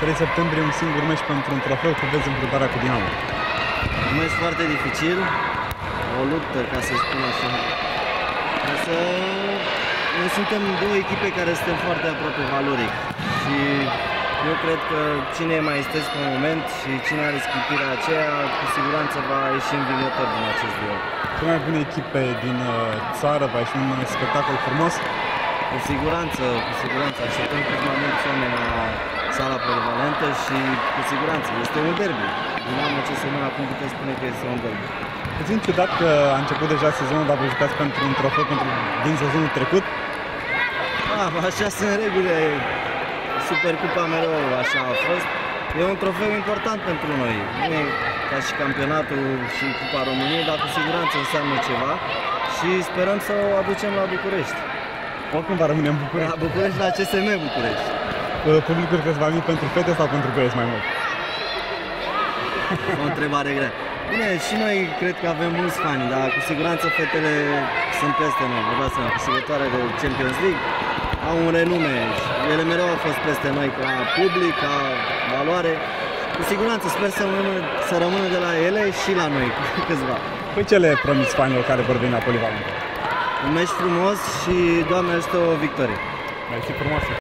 3 septembrie un singur meci pentru un trofeu, cum vezi înfruntarea cu Dinamo? Un meci foarte dificil, o luptă, ca să spun așa. Însă noi suntem două echipe care suntem foarte aproape valoric și eu cred că cine e mai esteț pe moment și cine are sclipirea aceea, cu siguranță va ieși învingător din acest duel. Cele mai bune echipe din țară, va ieși un spectacol frumos? Cu siguranță așteptăm cât mai mulți oameni la sala polivalentă și cu siguranță este un derby. Dinamo CSM acum putem spune că este un derby. Puțin ciudat că a început deja sezonul, dar vă jucați pentru un trofeu din sezonul trecut? Așa sunt regulile. Supercupa mereu așa a fost. E un trofeu important pentru noi. Nu e ca și campionatul și Cupa României, dar cu siguranță înseamnă ceva și sperăm să o aducem la București. Oricum va rămâne în București. La București, la CSM București. Publicul crezi va veni pentru fete sau pentru băieți mai mult? O întrebare grea. Bine, și noi cred că avem mulți fani, dar cu siguranță fetele sunt peste noi. Vă dați seama, câștigătoare de Champions League, au un renume. Ele mereu au fost peste noi ca public, ca valoare. Cu siguranță sper să rămână de la ele și la noi, câțiva. Păi ce le promiți fanilor care vor veni la polivalentă? Un meci frumos și Doamne ajută o victorie. Mersi frumos!